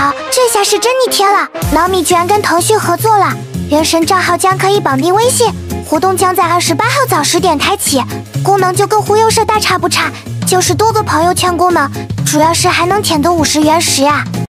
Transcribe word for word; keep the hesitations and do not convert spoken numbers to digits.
好，这下是真逆天了！老米居然跟腾讯合作了，原神账号将可以绑定微信，活动将在二十八号早十点开启，功能就跟忽悠社大差不差，就是多个朋友圈功能，主要是还能舔个五十原石啊！